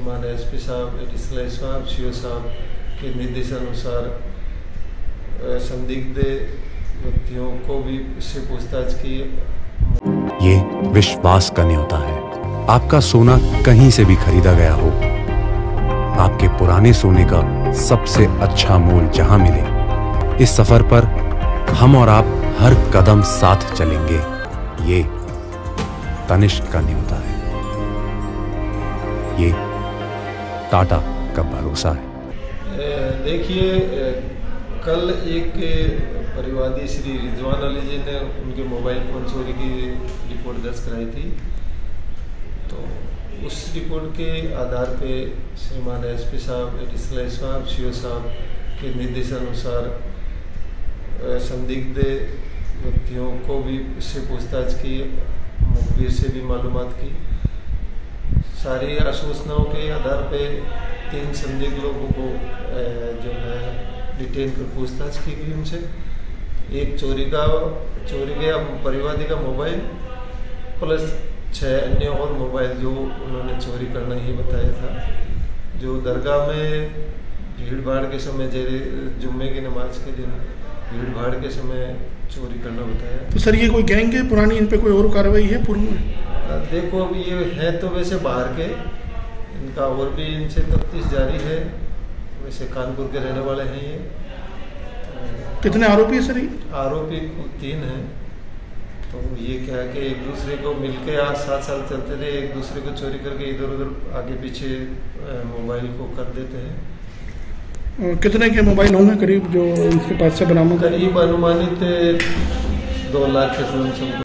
हमारे एसपी साहब, एडिशनल साहब, सीओ साहब के निर्देशानुसार संदिग्ध व्यक्तियों को भी इससे पूछताछ की। ये विश्वास का न्योता है। आपका सोना कहीं से भी खरीदा गया हो, आपके पुराने सोने का सबसे अच्छा मोल जहां मिले, इस सफर पर हम और आप हर कदम साथ चलेंगे। ये तनिष्क का न्योता है, ये टाटा का भरोसा है। देखिए, कल एक परिवादी श्री रिजवान अली जी ने उनके मोबाइल फ़ोन चोरी की रिपोर्ट दर्ज कराई थी। तो उस रिपोर्ट के आधार पे श्रीमान एसपी साहब, एडिशनल साहब, सीओ साहब के निर्देशानुसार संदिग्ध व्यक्तियों को भी इससे पूछताछ की, मुखबिर से भी मालूमात की। सारी आश्वासनाओं के आधार पे 3 संदिग्ध लोगों को जो है डिटेन कर पूछताछ की गई उनसे। एक चोरी गया परिवादी का मोबाइल प्लस 6 अन्य और मोबाइल जो उन्होंने चोरी करना ही बताया था, जो दरगाह में भीड़ भाड़ के समय, जुम्मे की नमाज के दिन भीड़ भाड़ के समय चोरी करना बताया। तो सर, ये कोई गैंग है पुरानी, इन पे कोई और कार्रवाई है पूर्व में? देखो, अभी ये है तो वैसे बाहर के, इनका और भी इनसे तफ्तीश जारी है। वैसे कानपुर के रहने वाले हैं ये। कितने आरोपी है सर? आरोपी 3 हैं। तो ये क्या है कि एक दूसरे को मिलके आज 7 साल चलते थे, एक दूसरे को चोरी करके इधर उधर आगे पीछे मोबाइल को कर देते हैं। कितने के मोबाइल होंगे करीब जो इसके पास से बरामद? करीब अनुमानित 2 लाख के समथिंग